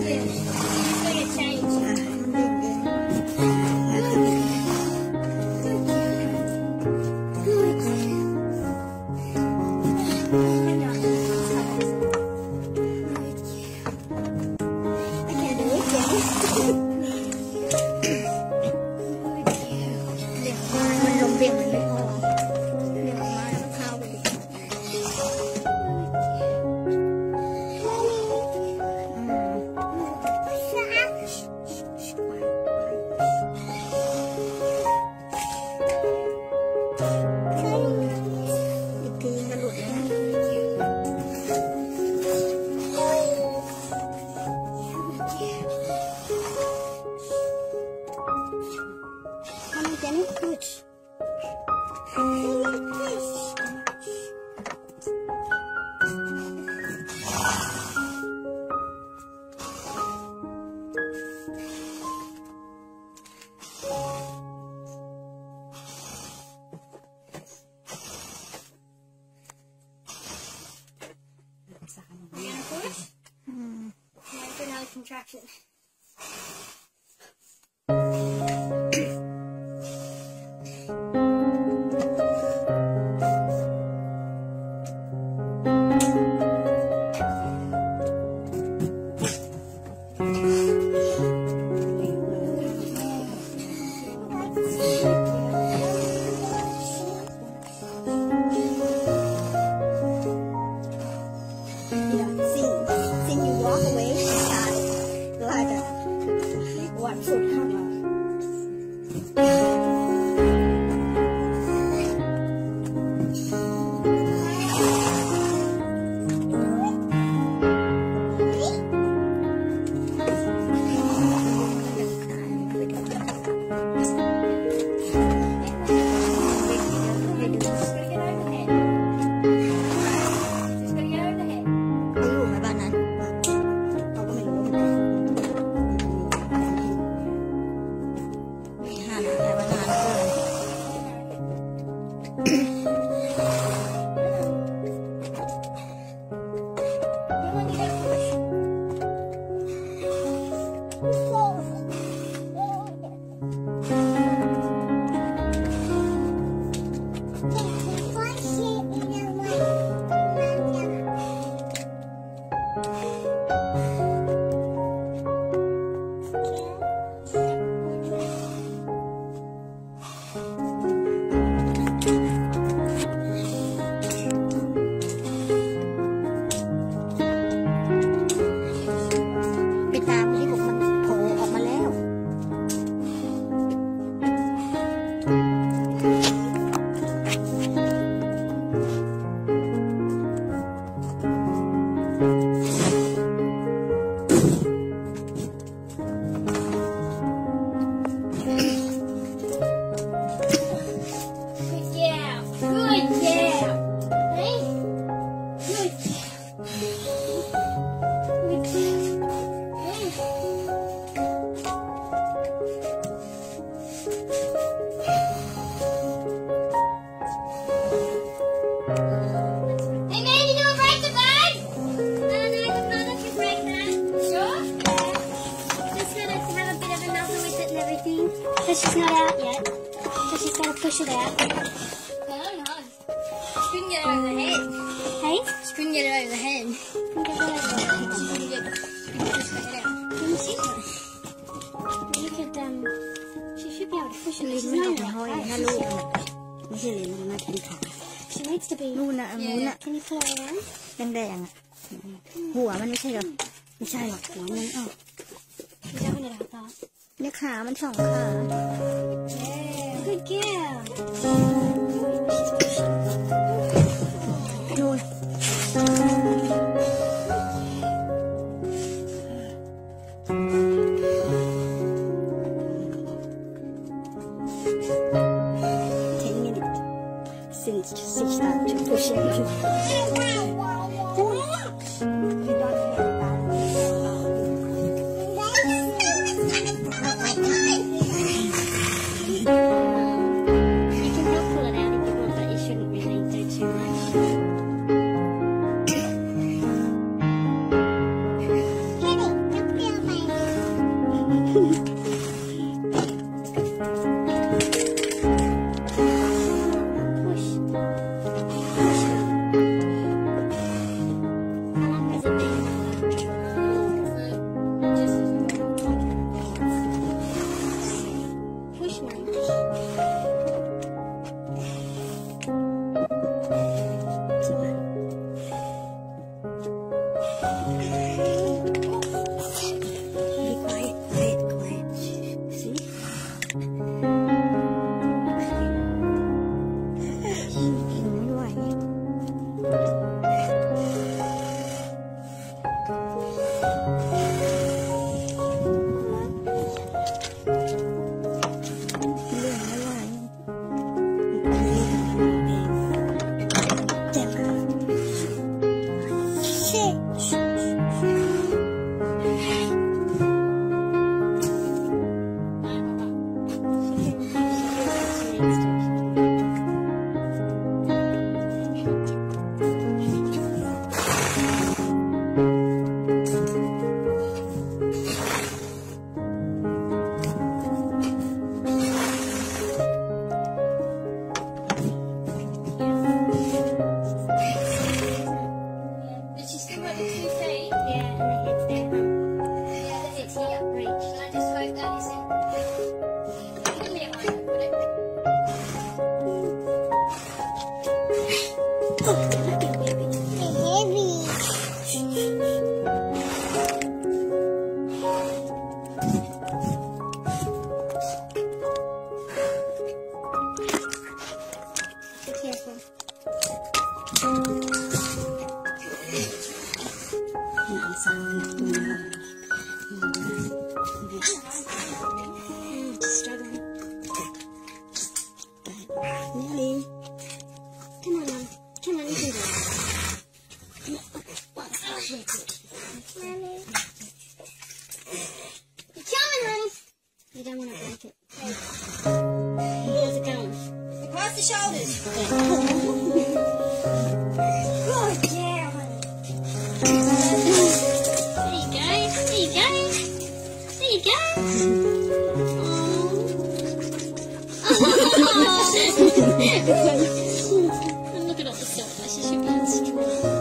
Contraction. But she's not out yet. So she's got to push it out. No. She couldn't get it over the head. Hey? She couldn't get it over the head. She couldn't get push the head out. Let me see. You could, she should be able to push it. She's not in a hole. ไม่ใช่ลิ้นมันเป็นขา She needs to be. นู่นน่ะนู่นน่ะ Can you pull her around? แดงๆอ่ะหัวมันไม่ใช่หรอไม่ใช่หรอกหัวมันอ้าว Is that what I thought? เนี่ยขามันสองขา Yeah. Good girl. นู่นsince she started to push it. You can help pull it out if you want, but you shouldn't really. again. And look at all the soda. She should be in school.